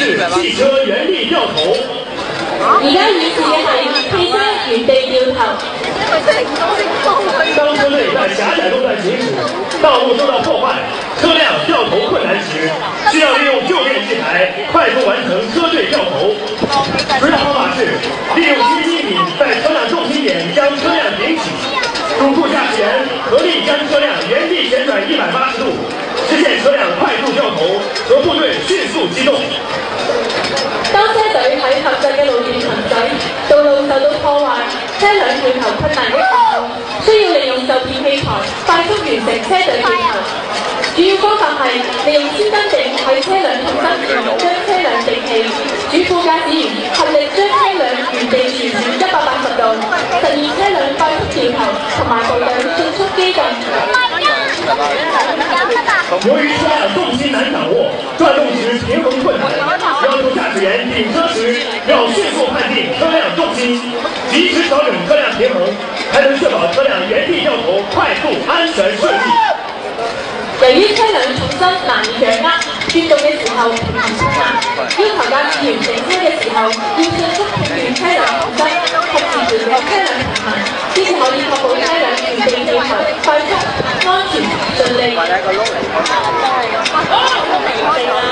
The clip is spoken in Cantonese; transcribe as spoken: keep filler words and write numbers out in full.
是汽車原地掉頭。 而家演示嘅係汽車原地掉頭。 當車隊在狹窄路段行駛，道路受到破壞，車輛掉頭困難時，需要利用就電器材快速完成車隊掉頭。指導方法是利用吸气柄在車輛重心點將車輛頂起，主副駕駛員合力將車輛原地旋轉一百八十度，實現車輛快速掉頭和部隊迅速機動。 當車隊喺狹窄嘅路段行駛，道路受到破壞，車輛掉頭困難嘅時候，需要利用就電器材快速完成車隊掉頭。主要方法係利用千斤頂喺車輛重心前將車輛頂起，主副駕駛員合力將車輛原地旋轉一百八十度，實現車輛快速掉頭同埋部隊迅速機動。 由於車輛重心難掌握，轉動時平衡困難，要求駕駛員頂車時要迅速判定車輛重心，及時調整車輛平衡，才能確保車輛原地掉頭快速安全順利。 由於車輛重心難以掌握，轉動嘅時候平衡困難，要求駕駛員整車嘅時候要迅速判斷車輛重心，及時調整車輛平衡，先至可以確保車輛原地掉頭快速、安全、順利。